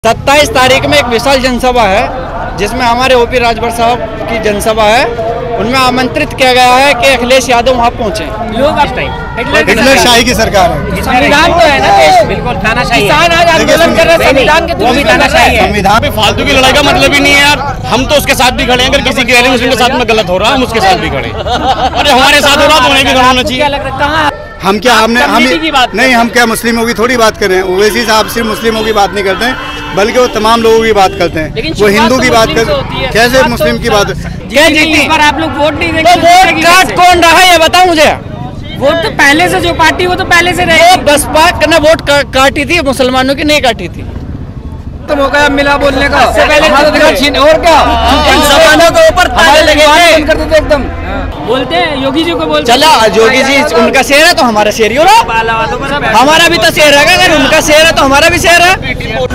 27 तारीख में एक विशाल जनसभा है जिसमें हमारे ओपी राजभर साहब की जनसभा है। उनमें आमंत्रित किया गया है कि अखिलेश यादव वहाँ पहुँचे। लोग हिटलर शाही की सरकार है। संविधान तो है ना देश, बिल्कुल तानाशाही। किसान आज आंदोलन कर रहे हैं संविधान के वो भी तानाशाही है। संविधान में फालतू की लड़ाई का मतलब ही नहीं है यार। हम तो उसके साथ भी खड़े हैं। अगर किसी के मुस्लिम के साथ में गलत हो रहा है हम उसके साथ भी खड़े। अरे हमारे साथ हो रहा तो उन्हें भी खड़ा होना चाहिए। क्या लग रहा है कहाँ हम क्या हमने हम की बात नहीं, हम क्या मुस्लिमों की थोड़ी बात कर रहे हैं। ओवैसी साहब सिर्फ मुस्लिमों की बात नहीं करते हैं बल्कि वो तमाम लोगों की बात करते हैं। वो हिंदू की बात करते, कैसे मुस्लिम की बात। क्या जीती? पर आप लोग वोट नहीं देंगे तो वोट काट कौन रहा है ये बताओ मुझे। वोट तो पहले से जो पार्टी वो तो पहले से रही। बसपा ने वोट काटी थी, मुसलमानों की नहीं काटी थी। तो मौका मिला बोलने का। इससे पहले और क्या मुसलमानों के ऊपर ताले लगे थे। करते थे एकदम। बोलते हैं योगी जी को बोलते। चला योगी जी उनका शेर है तो हमारा शेर ही हो रहा। हमारा भी तो शेर है, अगर उनका शेर है तो हमारा भी शेर है।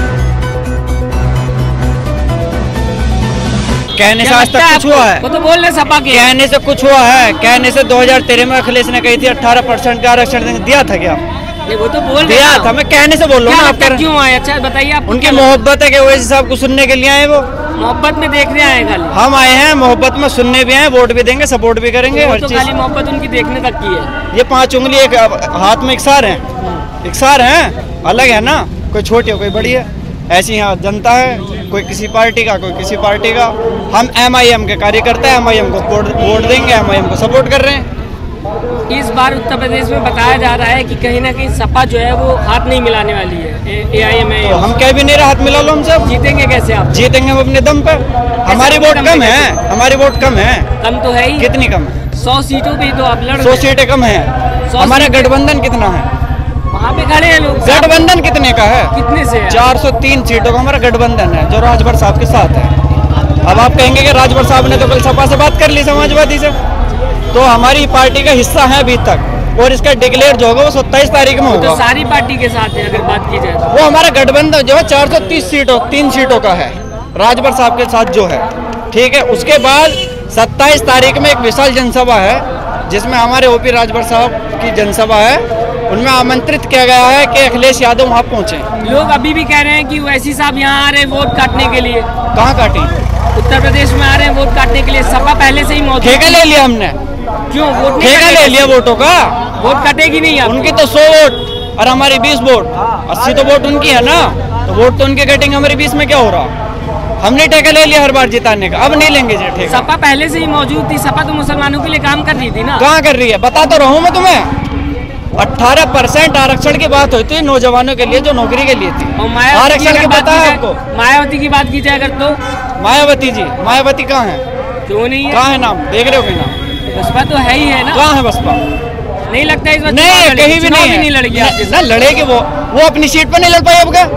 कहने से आज तक कुछ हुआ है? वो तो बोल रहे सपा के। कहने से कुछ हुआ है? कहने से 2013 में अखिलेश ने कही थी 18% का आरक्षण दिया था क्या? नहीं वो तो बोल दिया था। मैं कहने से बोल रहा हूँ। आप क्यों आए? अच्छा बताइए आप। उनकी मोहब्बत है कि ओवैसी साहब को सुनने के लिए आए। वो मोहब्बत में देखने आए खाली। हम आए हैं मोहब्बत में सुनने भी आए, वोट भी देंगे, सपोर्ट भी करेंगे। तो हर तो चीज खाली मोहब्बत उनकी देखने तक की है। ये 5 उंगली एक हाथ में इकसार है, इकसार है, अलग है ना। कोई छोटी है कोई बड़ी है। ऐसी यहाँ जनता है, कोई किसी पार्टी का कोई किसी पार्टी का। हम MIM के कार्यकर्ता है, MIM को वोट देंगे, MIM को सपोर्ट कर रहे हैं। इस बार उत्तर प्रदेश में बताया जा रहा है कि कहीं ना कहीं सपा जो है वो हाथ नहीं मिलाने वाली है AIM। तो हम कह भी नहीं रहे हाथ मिला लो। हम सब जीतेंगे कैसे? आप जीतेंगे हम अपने दम पे। हमारी वोट कम है, हमारी वोट कम है। कम तो है ही। कितनी कम है? 100 सीटों पे तो आप लड़ 100 सीटें कम है। हमारा गठबंधन कितना है? वहाँ पे खड़े हैं लोग। गठबंधन कितने का है? कितने से है? 403 सीटों का हमारा गठबंधन है जो राजभर साहब के साथ है। अब आप कहेंगे कि राजभर साहब ने तो कल सपा से बात कर ली, समाजवादी से। तो हमारी पार्टी का हिस्सा है अभी तक, और इसका डिक्लेयर जो होगा वो 27 तारीख में होगा। तो सारी पार्टी के साथ है अगर बात की जाए तो। वो हमारा गठबंधन जो है 430 सीटों 3 सीटों का है राजभर साहब के साथ जो है, ठीक है। उसके बाद 27 तारीख में एक विशाल जनसभा है जिसमें हमारे ओपी राजभर साहब की जनसभा है। उनमें आमंत्रित किया गया है कि अखिलेश यादव वहाँ पहुँचे। लोग अभी भी कह रहे हैं कि ओवैसी साहब यहाँ आ रहे हैं वोट काटने के लिए। कहाँ काटी? उत्तर प्रदेश में आ रहे हैं वोट काटने के लिए। सपा पहले से ही मौजूद। ठेका ले लिया हमने। क्यों वोट ठेका ले लिया वोटों का? वोट कटेगी नहीं आप। उनकी तो 100 वोट और हमारी 20 वोट, 80 तो वोट उनकी है ना। तो वोट तो उनके कटेंगे, हमारी 20 में क्या हो रहा? हमने ठेका ले लिया हर बार जिताने का, अब नहीं लेंगे जी ठेका। सपा पहले से ही मौजूद थी। सपा तो मुसलमानों के लिए काम कर रही थी ना। कहाँ कर रही है? बता तो रहा हूँ मैं तुम्हें। 18% आरक्षण की बात हुई थी नौजवानों के लिए जो नौकरी के लिए थी। और आरक्षण की बात है आपको। मायावती की बात की जाए अगर तो मायावती जी, मायावती कहाँ है? क्यों नहीं है? कहाँ है नाम देख रहे हो? कोई नाम बसपा तो है ही है ना। कहाँ है बसपा? नहीं लगता इस बार नहीं, कहीं भी नहीं है। नहीं लड़ेगी ना लड़ेगी वो अपनी सीट पर नहीं लड़ पाई। अब का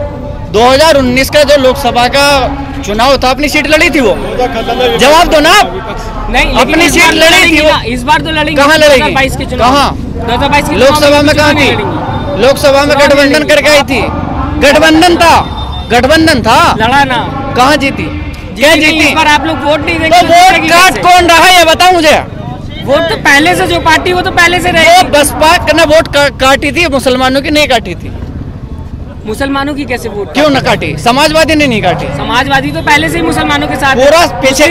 2019 का जो लोकसभा का चुनाव था अपनी सीट लड़ी थी वो। जवाब दो ना। नहीं अपनी सीट लड़ी थी वो। इस बार तो लड़ेंगे। कहाँ लड़ेगी? 2022 के चुनाव। कहाँ? 2022 की लोकसभा में कहाँ थी? लोकसभा में गठबंधन करके आई थी। गठबंधन था, गठबंधन था। लड़ा ना। कहाँ जीती? क्या जीती? इस बार आप लोग वोट नहीं देंगे। तो वोट काट कौन रहा है ये बताओ मुझे। वोट तो पहले से जो पार्टी वो तो पहले से रही। वो बसपा ने वोट काटी थी, मुसलमानों की नहीं काटी थी। मुसलमानों की कैसे वोट? क्यों न काटी? समाजवादी ने नहीं काटी। समाजवादी तो पहले से ही मुसलमानों के साथ। पूरा पीछे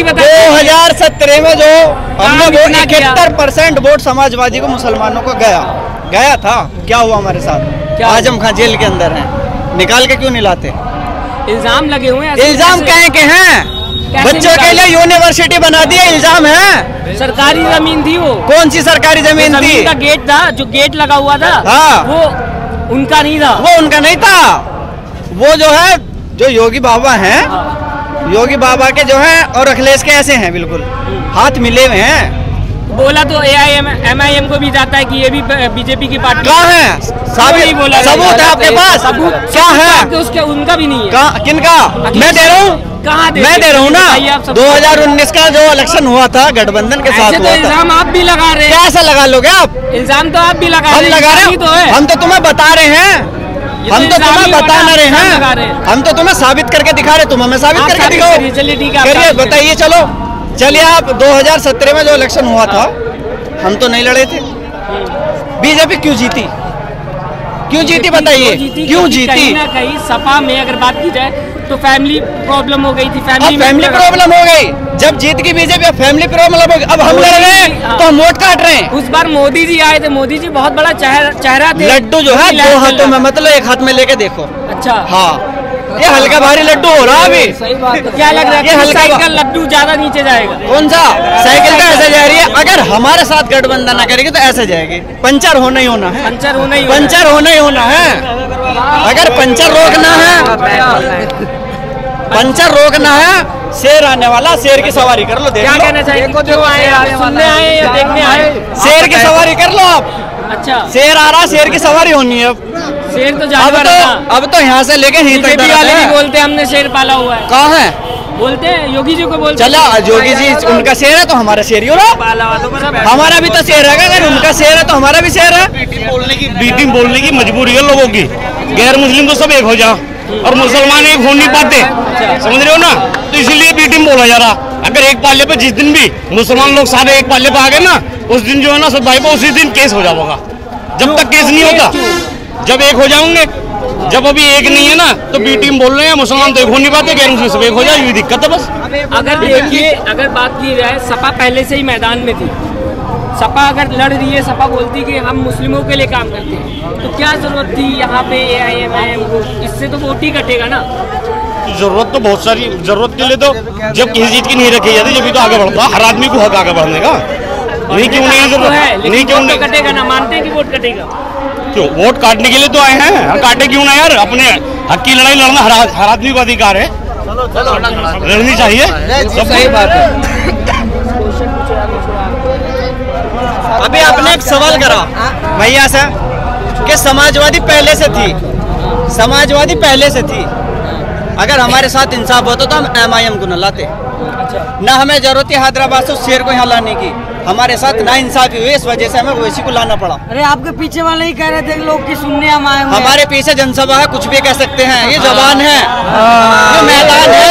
2017 में जो हमने वोट 71% वोट समाजवादी को मुसलमानों को गया था। क्या हुआ हमारे साथ? आजम खान जेल के अंदर है, निकाल के क्यों नहीं लाते? इल्जाम लगे हुए हैं। इल्जाम कहे के हैं? बच्चों के लिए यूनिवर्सिटी बना दिया, इल्जाम है। सरकारी जमीन थी वो। कौन सी सरकारी जमीन थी? का गेट था, जो गेट लगा हुआ था। हाँ। वो उनका नहीं था। वो उनका नहीं था। वो जो है जो योगी बाबा हैं, योगी बाबा के जो है और अखिलेश के ऐसे हैं, बिल्कुल हाथ मिले हुए हैं। बोला तो MIM को भी जाता है कि ये भी बीजेपी की पार्टी। कहाँ है? नहीं बोला। सबूत है आपके पास? सबूत क्या है? उसके उनका भी नहीं है। किनका? मैं दे रहा हूँ। कहाँ मैं दे रहा हूँ ना। 2019 का जो इलेक्शन हुआ था गठबंधन के साथ हुआ था। इल्जाम आप भी लगा रहे हैं। कैसे लगा लोगे आप? इल्जाम तो आप भी लगा रहे हैं। हम लगा रहे हैं। हम तो तुम्हें बता रहे हैं। हम तो तुम्हें बता न रहे हैं। हम तो तुम्हें साबित करके दिखा रहे। तुम हमें साबित करके दिखाओ। चलिए ठीक है, करिए, बताइए। चलो चलिए। आप 2017 में जो इलेक्शन हुआ था हम तो नहीं लड़े थे। बीजेपी क्यों जीती? क्यों जीती बताइए, क्यों जीती? कहीं ना कहीं सपा में अगर बात की जाए तो फैमिली प्रॉब्लम हो गई थी, फैमिली प्रॉब्लम हो गई जब जीत की बीजेपी, अब फैमिली प्रॉब्लम हो गई। अब हम लड़ रहे हैं तो हम वोट काट रहे हैं। उस बार मोदी जी आए थे, मोदी जी बहुत बड़ा चेहरा थे। लड्डू जो है 2 हाथों में, मतलब एक हाथ में लेके देखो। अच्छा हाँ, ये हल्का भारी लड्डू हो रहा अभी। सही बात। तो क्या लग रहा है ये हल्का का लड्डू ज्यादा नीचे जाएगा? कौन सा साइकिल का ऐसे जा रही है? अगर हमारे साथ गठबंधन न करेगी तो ऐसे जाएगी। पंचर होना ही होना है, पंचर होना ही होना है। अगर पंचर रोकना है, शेर आने वाला, शेर की सवारी कर लो। देख क्या लो। कहना चाहिए? जो आए सुनने आए या देखने आए? शेर की सवारी कर लो आप। अच्छा, शेर आ रहा, शेर की सवारी होनी है अब। शेर तो जानवर है ना। अब तो यहाँ से लेके यहीं तक बीजेपी वाले भी बोलते हैं हमने शेर पाला हुआ है। कहाँ है? बोलते हैं योगी जी को बोलते। चला योगी जी उनका शेर है तो हमारा शेर ही हो रहा। हमारा भी तो शेर है, अगर उनका शेर है तो हमारा भी शेर है। बी टीम बोलने की मजबूरी है लोगों की। गैर मुस्लिम तो सब एक हो जाओ और मुसलमान एक हो नहीं पाते, समझ रहे हो ना? तो इसीलिए बी टीम बोला जा रहा। अगर एक पाले पे जिस दिन भी मुसलमान लोग सारे एक पाले पे आ गए ना, उस दिन जो है ना सब भाई को उसी दिन केस हो जाएगा। जब तक केस नहीं होता, जब एक हो जाओगे, जब अभी एक नहीं है ना तो बी टीम बोल रहे हैं मुसलमान तो एक हो नहीं पाते, गैर मुस्लिम सब एक हो जाए, ये दिक्कत है बस। अगर देखिए, अगर बात की जाए, सपा पहले से ही मैदान में थी। सपा अगर लड़ रही है, सपा बोलती कि हम मुस्लिमों के लिए काम करते हैं, तो क्या जरूरत थी यहाँ पे AIMIM को? इससे तो वोट ही कटेगा ना। जरूरत तो बहुत सारी, जरूरत के लिए तो जब किसी चीज की नहीं रखी जाती जब तो आगे बढ़ता। हर आदमी को हक आगे बढ़ने का नहीं, क्यों नहीं जरूरत है, नहीं क्यों नहीं कटेगा ना? मानते हैं कि वोट कटेगा? क्यों वोट काटने के लिए तो आए हैं, काटे क्यों ना यार? अपने हक की लड़ाई लड़ना हर आदमी को अधिकार है, लड़नी चाहिए। सब सही बात है। अभी आपने एक सवाल करा भैया से कि समाजवादी पहले से थी, समाजवादी पहले से थी। अगर हमारे साथ इंसाफ होता तो हम MIM को न लाते, ना हमें जरूरत है हैदराबाद से उस शेर को यहाँ लाने की। हमारे साथ ना इंसाफी हुई, इस वजह से हमें ओवैसी को लाना पड़ा। अरे आपके पीछे वाले ही कह रहे थे लोग कि सुनने हम आए हुए हैं। हमारे पीछे जनसभा है, कुछ भी कह सकते हैं। ये जबान है, ये मैदान है,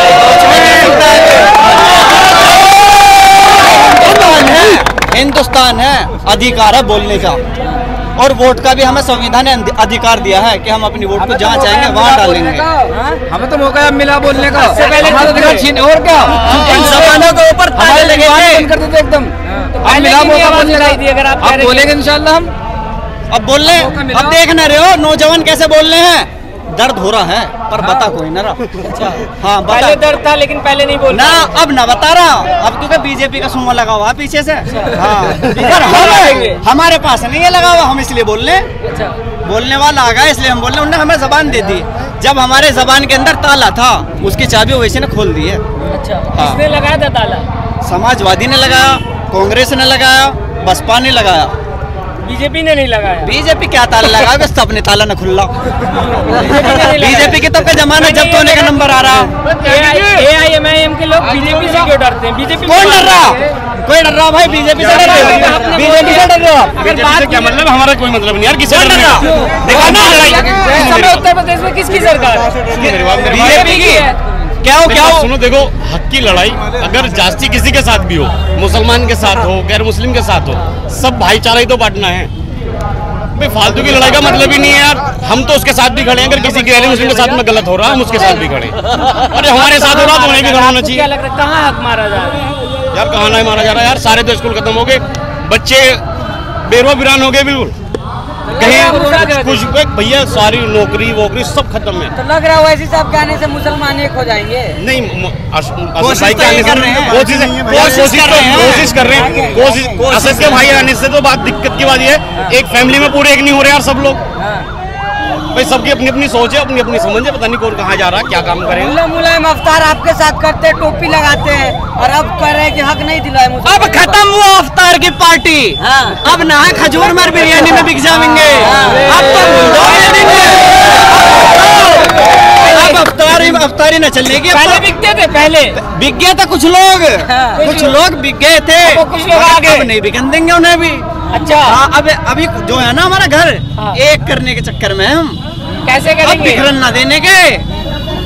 हिंदुस्तान है, अधिकार है बोलने का। और वोट का भी हमें संविधान ने अधिकार दिया है कि हम अपनी वोट को जहाँ चाहेंगे वहाँ डालेंगे। हमें तो मौका मिला बोलने का। इससे पहले हमारा अधिकार छीन और क्या? इन जबानों के ऊपर ताले लगे थे। करते थे एकदम। मिला मौका बोलने का। अगर आप बोलेंगे इंशाल्लाह हम। अब बोल रहे, अब देख ना रहे हो नौजवान कैसे बोल रहे हैं। दर्द हो रहा है पर बता कोई ना रहा। हाँ बता। पहले दर्द था लेकिन पहले नहीं बोल ना, अब ना बता रहा। अब क्योंकि बीजेपी का सुमा लगा हुआ पीछे से। हाँ हमारे पास नहीं है लगा हुआ, हम इसलिए बोल रहे। बोलने वाला आ गया इसलिए हम बोल रहे। उन्होंने हमें जबान दे दी। जब हमारे जबान के अंदर ताला था उसकी चाबी ओवैसी ने खोल दी है। किसने लगाया था ताला? समाजवादी ने लगाया, कांग्रेस ने लगाया, बसपा ने लगाया। बीजेपी ने नहीं लगाया। बीजेपी क्या ताला लगाया? सबने ताला न खुल्ला। बीजेपी की तब का जमाना जब होने का नंबर आ रहा। AIMIM के लोग बीजेपी से क्यों डरते हैं? बीजेपी कौन डर रहा? कोई डर रहा भाई? बीजेपी से डर रहे? बीजेपी से डर रहे हो? क्या मतलब? हमारा कोई मतलब नहीं यार, किसी डर रहा? उत्तर प्रदेश में किसकी सरकार? बीजेपी की है। क्या हो सुनो, देखो हक की लड़ाई अगर जास्ती किसी के साथ भी हो, मुसलमान के साथ हो, गैर मुस्लिम के साथ हो, सब भाईचारा ही तो बांटना है। भाई फालतू की लड़ाई का मतलब ही नहीं है यार। हम तो उसके साथ भी खड़े हैं, अगर किसी गैर मुस्लिम के साथ में गलत हो रहा है हम उसके साथ भी खड़े। अरे हमारे साथ हो रहा तो उन्हें भी खड़ा होना चाहिए। क्या लग रहा है कहाँ हक मारा जा रहा है? यार कहाँ नहीं मारा जा रहा है यार। सारे तो स्कूल खत्म हो गए, बच्चे बेरो बिरान हो गए, बिल्कुल कहीं कुछ भैया सारी नौकरी वोकरी सब खत्म है। तो लग रहा है ओवैसी साहब के आने से मुसलमान एक हो जाएंगे। नहीं कोशिश कर रहे हैं। असद के भाई आने से तो बात दिक्कत की बात ये है, एक फैमिली में पूरे एक नहीं हो रहे यार सब लोग। भाई सबकी अपनी अपनी सोच है, अपनी अपनी समझ है, पता नहीं कौन कहाँ जा रहा है, क्या काम करेगा। मुलायम अफ्तार आपके साथ करते हैं, टोपी लगाते हैं और अब कह रहे हैं कि हक नहीं दिलाए मुझे। अब खत्म हुआ अफ्तार की पार्टी। अब ना है खजूर मार बिरयानी में बिक जाएंगे। अब तो अब अफ्तारी न चलेगी। पहले बिकते थे, पहले बिक गया था कुछ लोग, कुछ लोग बिक गए थे, कुछ लोग आ गए। अब नहीं बिकन देंगे उन्हें भी। अच्छा अब अभी जो है ना हमारा घर एक करने के चक्कर में हम कैसे अब करेंगे? बिखरन ना देने के।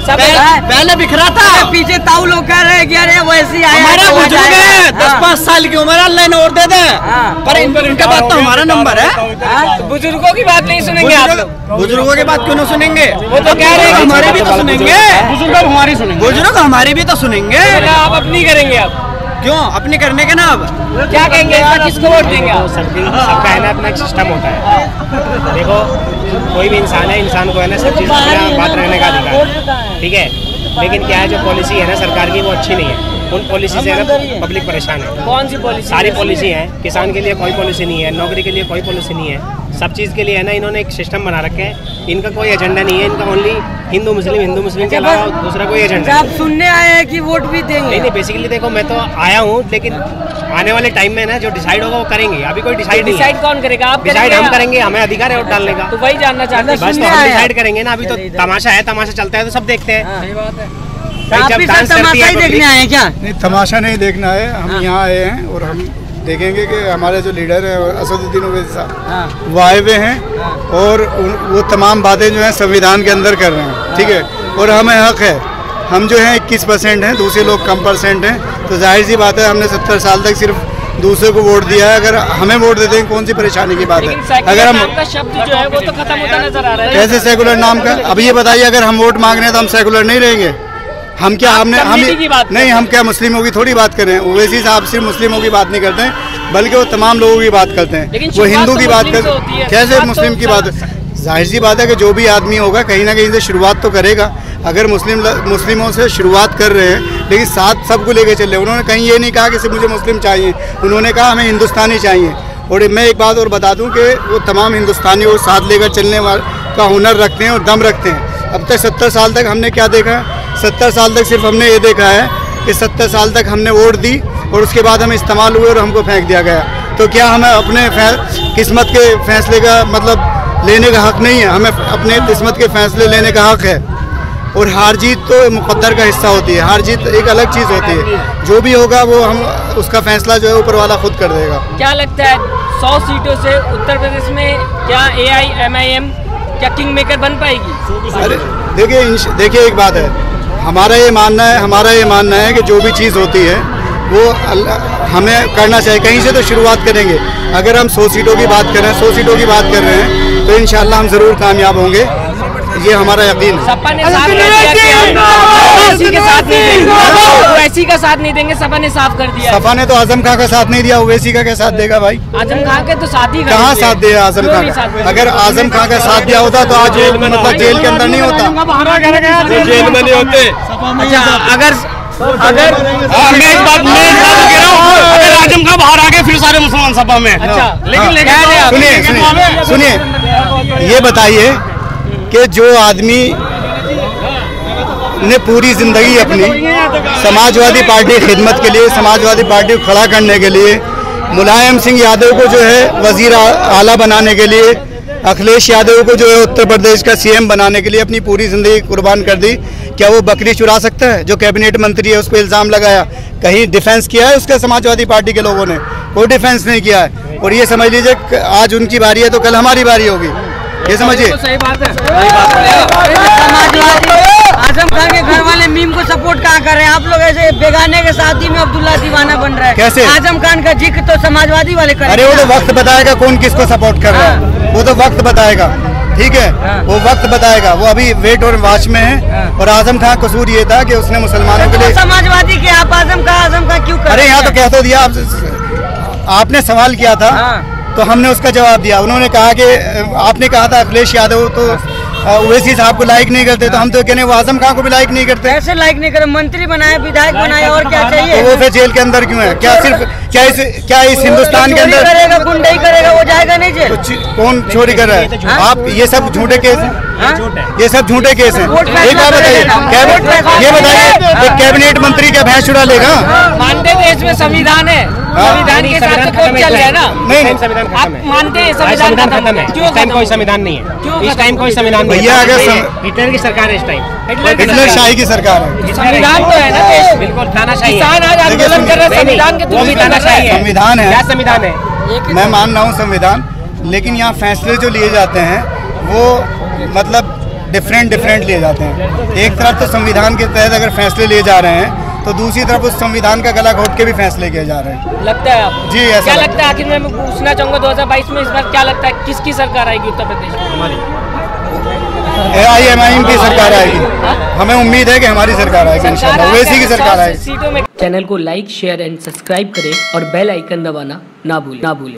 पहले बिखरा था, पीछे ताऊ लोग कह रहे हैं कि अरे वैसे हमारा बुजुर्ग है 10-5 साल की उम्र, अल्लाह ने और दे दे, पर इनका बात तो हमारा नंबर है। बुजुर्गों की बात नहीं सुनेंगे आप लोग? बुजुर्गों की बात क्यों ना सुनेंगे? वो तो कह रहे हैं हमारे भी तो सुनेंगे, बुजुर्ग हमारी सुनेंगे, बुजुर्ग हमारी भी तो सुनेंगे। आप अपनी करेंगे आप? क्यों अपनी करने के ना, अब क्या कहेंगे, किसको वोट देंगे आप? सबका है ना अपना एक सिस्टम होता है। देखो कोई भी इंसान है, इंसान को है ना सब चीज़ अपना बात रखने का अधिकार, ठीक है। लेकिन क्या है, जो पॉलिसी है ना सरकार की वो अच्छी नहीं है। उन पॉलिसी से है ना पब्लिक परेशान है। कौन सी पॉलिसी? सारी पॉलिसी है, किसान के लिए कोई पॉलिसी नहीं है, नौकरी के लिए कोई पॉलिसी नहीं है, सब चीज़ के लिए है ना इन्होंने एक सिस्टम बना रखे हैं। इनका कोई एजेंडा नहीं है, इनका ओनली हिंदू मुस्लिम के अलावा दूसरा कोई एजेंडा। आप सुनने आए हैं कि वोट भी देंगे? नहीं, बेसिकली देखो मैं तो आया हूँ, लेकिन आने वाले टाइम में ना जो डिसाइड होगा वो करेंगे। अभी कोई डिसाइड नहीं है। डिसाइड कौन करेगा? आप डिसाइड हम करेंगे, हमें अधिकार है वोट डालने का। तो वही जानना चाहते हैं। बस तो हम डिसाइड करेंगे ना। अभी तो तमाशा है, तमाशा चलता है तो सब देखते हैं। सही बात है। जब डांस करती है देखने आए हैं क्या? नहीं, तमाशा नहीं देखना है, हम यहाँ आए हैं और हम देखेंगे कि हमारे जो लीडर हैं असदुद्दीन ओवैसी साहब वो आए हुए हैं और वो तमाम बातें जो हैं संविधान के अंदर कर रहे हैं, ठीक है। और हमें हक है, हम जो हैं 21% हैं, दूसरे लोग कम % हैं, तो जाहिर सी बात है हमने 70 साल तक सिर्फ दूसरे को वोट दिया है। अगर हमें वोट देते हैं कौन सी परेशानी की बात है? अगर हम का शब्द जो है वो तो खत्म होता नजर आ रहा है। कैसे सेकुलर नाम का? अब ये बताइए, अगर हम वोट मांग रहे हैं तो हम सेकुलर नहीं रहेंगे? हम क्या हम नहीं, हम क्या मुस्लिमों की थोड़ी बात कर रहे हैं? ओवैसी साहब सिर्फ मुस्लिमों की बात नहीं करते हैं, बल्कि वो तमाम लोगों की बात करते हैं। वो हिंदू की बात करते हैं। कैसे मुस्लिम की बात? जाहिर सी बात है कि जो भी आदमी होगा कहीं ना कहीं से शुरुआत तो करेगा। अगर मुस्लिमों से शुरुआत कर रहे हैं, लेकिन साथ सबको लेके चल रहे हैं। उन्होंने कहीं ये नहीं कहा कि सिर्फ मुझे मुस्लिम चाहिए, उन्होंने कहा हमें हिंदुस्तानी चाहिए। और मैं एक बात और बता दूं कि वो तमाम हिंदुस्तानी वो साथ लेकर चलने का हुनर रखते हैं और दम रखते हैं। अब तक 70 साल तक हमने क्या देखा? 70 साल तक सिर्फ हमने ये देखा है कि 70 साल तक हमने वोट दी और उसके बाद हम इस्तेमाल हुए और हमको फेंक दिया गया। तो क्या हमें अपने किस्मत के फैसले का मतलब लेने का हक नहीं है? हमें अपने किस्मत के फैसले लेने का हक है। और हार जीत तो मुकद्दर का हिस्सा होती है, हार जीत एक अलग चीज़ होती है। जो भी होगा वो हम उसका फैसला जो है ऊपर वाला खुद कर देगा। क्या लगता है 100 सीटों से उत्तर प्रदेश में क्या AIMIM क्या किंग मेकर बन पाएगी? अरे देखिए एक बात है, हमारा ये मानना है कि जो भी चीज़ होती है वो हमें करना चाहिए। कहीं से तो शुरुआत करेंगे। अगर हम 100 सीटों की बात कर रहे हैं, 100 सीटों की बात कर रहे हैं, तो इंशाल्लाह हम ज़रूर कामयाब होंगे, ये हमारा यकीन है। सपा ने साफ कर दिया कि हम ओवैसी के साथ नहीं देंगे, ओवैसी का साथ नहीं देंगे। सपा ने साफ कर दिया। सपा ने तो आजम खां का साथ नहीं दिया, ओवैसी का क्या साथ देगा भाई? आजम खां के तो साथ ही कहाँ साथ दिया आजम खां का? अगर आजम खां का साथ दिया होता तो आज मतलब जेल के अंदर नहीं होता, जेल में नहीं होते। अच्छा, अगर मैं एक बात कह रहा हूँ, अगर आजम खां बाहर आ गए फिर सारे मुसलमान सपा में। अच्छा, लेकिन सुनिए, ये बताइए कि जो आदमी ने पूरी जिंदगी अपनी समाजवादी पार्टी की खिदमत के लिए, समाजवादी पार्टी को खड़ा करने के लिए, मुलायम सिंह यादव को जो है वजीर आला बनाने के लिए, अखिलेश यादव को जो है उत्तर प्रदेश का CM बनाने के लिए अपनी पूरी जिंदगी कुर्बान कर दी, क्या वो बकरी चुरा सकता है? जो कैबिनेट मंत्री है उस पर इल्ज़ाम लगाया, कहीं डिफेंस किया है उसका समाजवादी पार्टी के लोगों ने? कोई डिफेंस नहीं किया है। और ये समझ लीजिए आज उनकी बारी है तो कल हमारी बारी होगी, ये समझिए। सही बात है। आजम खान के घर वाले मीम को सपोर्ट कहाँ कर रहे हैं? आप लोग ऐसे बेगाने के शादी में अब्दुल्ला दीवाना बन रहा है। कैसे? आजम खान का जिक्र तो समाजवादी वाले कर रहे हैं। अरे वो तो वक्त बताएगा कौन किसको सपोर्ट कर रहा है, वो तो वक्त बताएगा, ठीक है। वो वक्त बताएगा, वो अभी वेट और वॉच में है। और आजम खान कसूर ये था कि उसने मुसलमानों के लिए समाजवादी के आप आजम खान क्यों कर? अरे यहाँ तो कह तो दिया, आपने सवाल किया था तो हमने उसका जवाब दिया। उन्होंने कहा कि आपने कहा था अखिलेश यादव तो ओवैसी साहब को लाइक नहीं करते, तो हम तो कहने वो आजम खान को भी लाइक नहीं करते। ऐसे लाइक नहीं करे, मंत्री बनाए, विधायक बनाए, और क्या चाहिए? तो वो फिर जेल के अंदर क्यों है? क्या इस हिंदुस्तान के अंदर करेगा, गुंडाई करेगा, वो जाएगा नहीं जेल? कौन चोरी कर रहा है? आप ये सब झूठे केस हैं, ये सब झूठे केस हैं। एक बात बताइए, ये बताइए कैबिनेट मंत्री क्या भैंस चुरा लेगा? मानते देश में संविधान है, संविधान के साथ तो कोई चल रहा है ना? नहीं, आप मानते हैं संविधान खत्म है? इस टाइम कोई संविधान नहीं है, इस टाइम कोई संविधान नहीं है। भैया अगर हिटलर की सरकार है इस टाइम, हिटलर शाही की सरकार है। संविधान तो है ना देश, बिल्कुल तानाशाही है। किसान आज आंदोलन कर रहे हैं, संविधान के वो भी तानाशाही है। संविधान है, क्या संविधान है? मैं मान रहा हूँ संविधान, लेकिन यहाँ फैसले जो लिए जाते हैं वो मतलब डिफरेंट लिए जाते हैं। एक तरफ तो संविधान के तहत अगर फैसले लिए जा रहे हैं तो दूसरी तरफ उस संविधान का गला घोट के भी फैसले किए जा रहे हैं। लगता है आपको? जी ऐसा क्या लगता है? आखिर मैं पूछना चाहूँगा 2022 में इस बार क्या लगता है किसकी सरकार आएगी उत्तर प्रदेश में? हमारी AIMIM की सरकार आएगी। हमें उम्मीद है कि हमारी सरकार आएगी इंशाल्लाह, ओवैसी की सरकार आएगी। चैनल को लाइक शेयर एंड सब्सक्राइब करें और बेल आइकन दबाना ना भूलें।